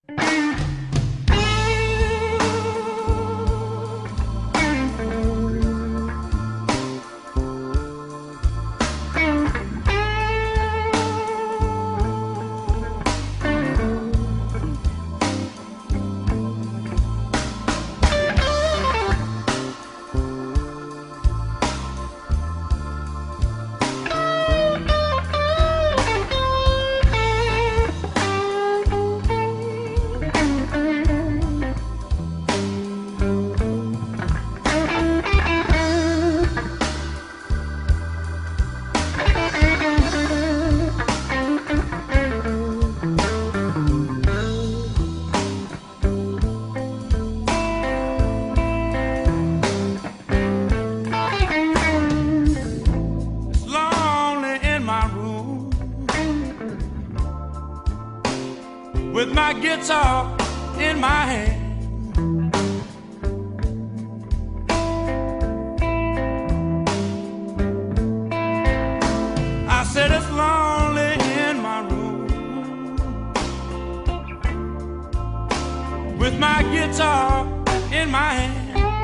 With my guitar in my hand, I said it's lonely in my room with my guitar in my hand.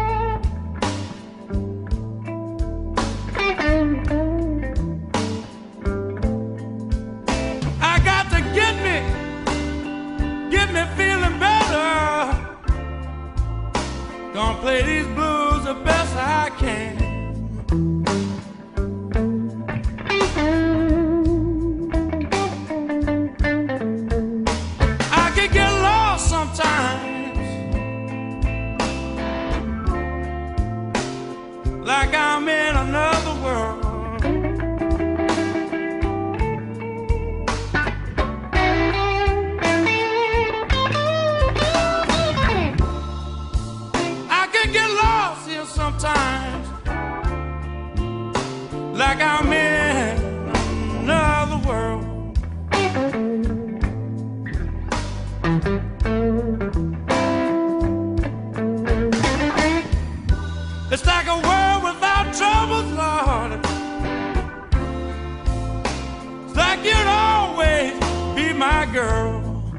I got to get me feeling better. Gonna play these blues the best I can. I can get lost sometimes, like I'm in another world. Sometimes, like I'm in another world. It's like a world without troubles, Lord. It's like you'd always be my girl.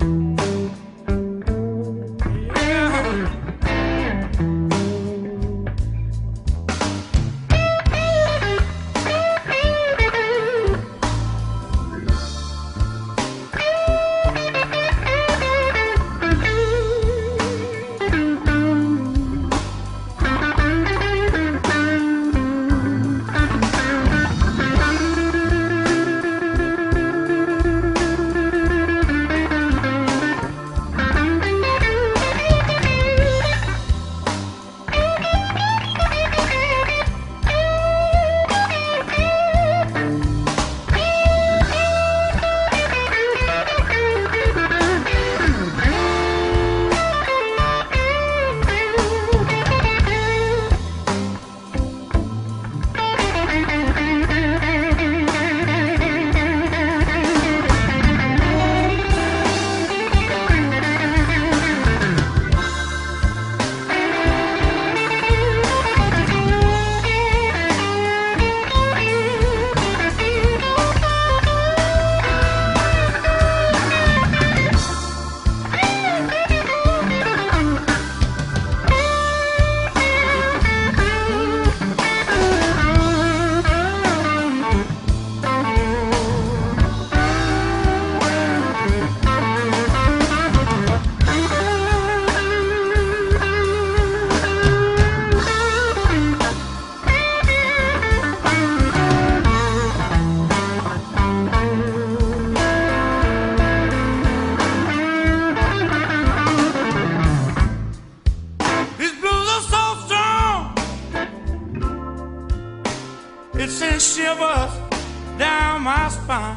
It sends shivers down my spine.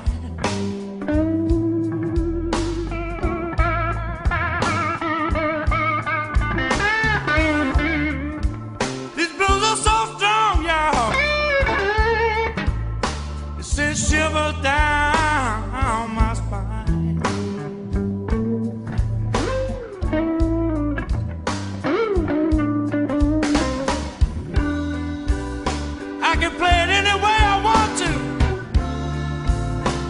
These blues are so strong, y'all. It sends shivers down my spine. I can play it any way I want to.